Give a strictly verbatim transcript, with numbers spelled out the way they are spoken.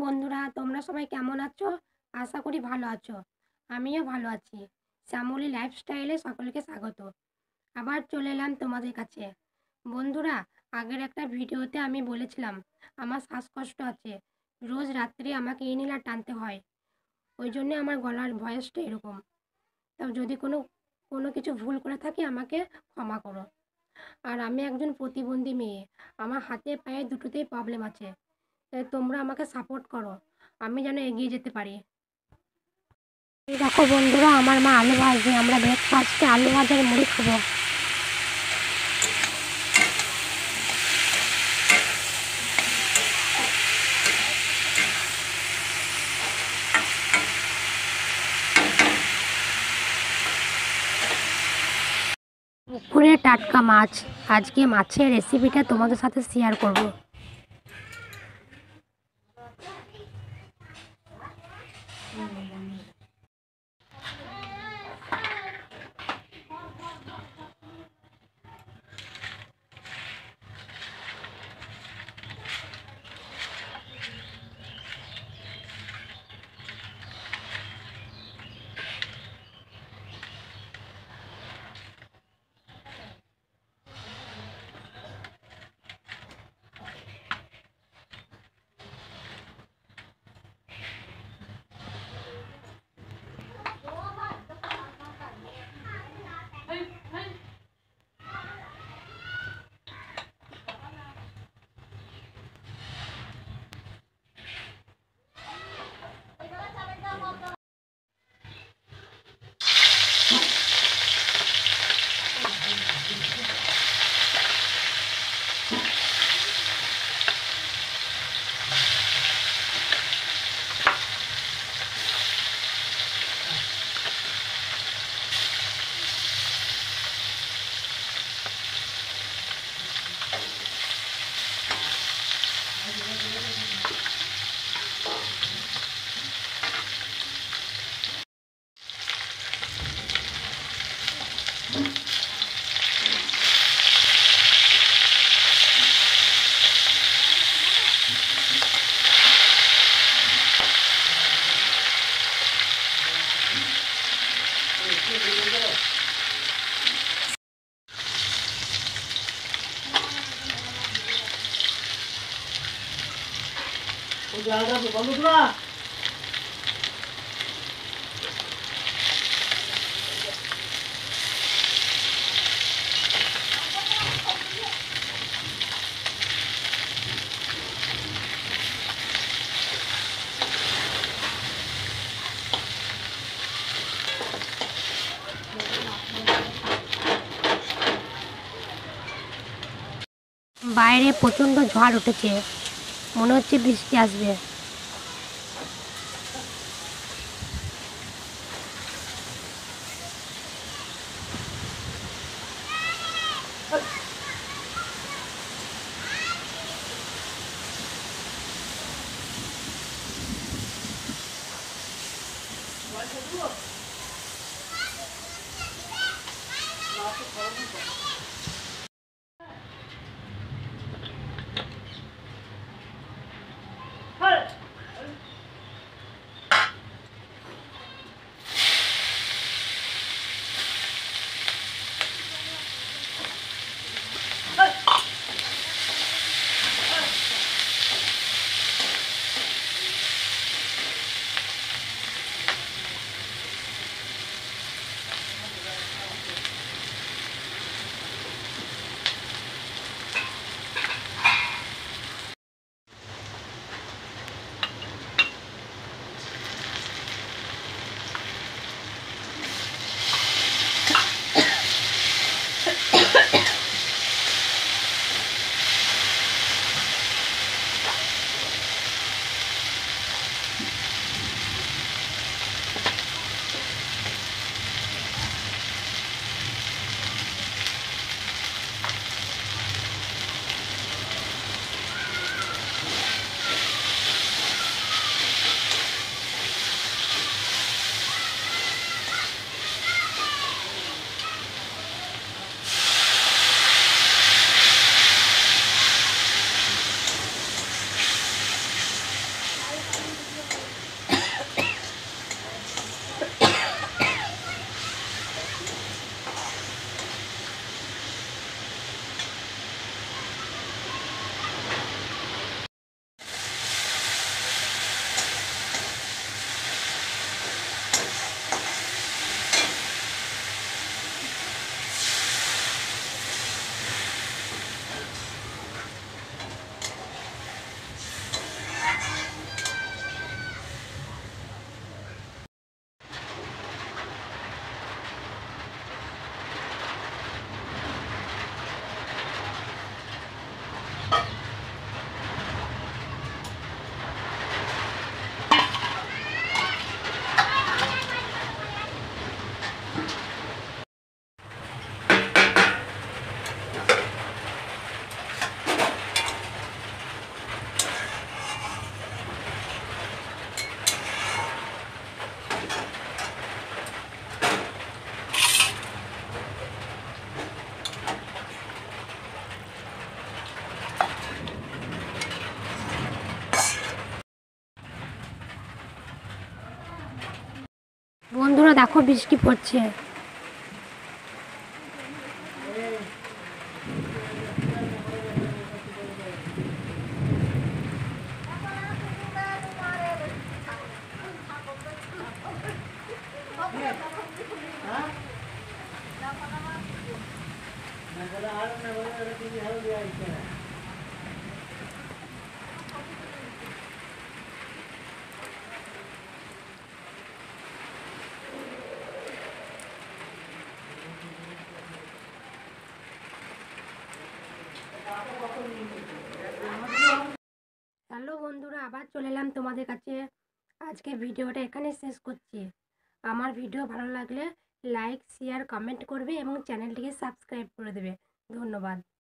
বন্ধুরা, তোমরা সবাই কেমন আছো? আশা করি ভালো আছো। আমিও ভালো আছি। শ্যামলী লাইফস্টাইলে সকলকে স্বাগত। আবার চলে এলাম তোমাদের কাছে। বন্ধুরা, আগের একটা ভিডিওতে আমি বলেছিলাম আমার শ্বাসকষ্ট আছে। রোজ রাত্রে আমাকে ইনহেলার টানতে হয়। ওই জন্যে আমার গলার ভয়েসটা এরকম। তো যদি কোনো কোনো কিছু ভুল করে থাকি আমাকে ক্ষমা করো। আর আমি একজন প্রতিবন্ধী মেয়ে। আমার হাতে পায়ে দুটোতেই প্রবলেম আছে। তাই তোমরা আমাকে সাপোর্ট করো, আমি যেন এগিয়ে যেতে পারি। এই দেখো বন্ধুরা, আমার মা আলু ভাজছে। আমরা ব্রেকফাস্টে আলু ভাজার মুড়ি খাবো। পুকুরে টাটকা মাছ। আজকে মাছের রেসিপিটা তোমাদের সাথে শেয়ার করব। বাইরে প্রচণ্ড ঝড় উঠেছে, মনে হচ্ছে বৃষ্টি আসবে। দেখো বৃষ্টি পড়ছে। হ্যালো বন্ধুরা, আবার চলে এলাম তোমাদের কাছে। আজকে ভিডিওটা এখানে শেষ করছি। আমার ভিডিও ভালো লাগলে লাইক শেয়ার কমেন্ট করবে এবং চ্যানেলটিকে সাবস্ক্রাইব করে দেবে। ধন্যবাদ।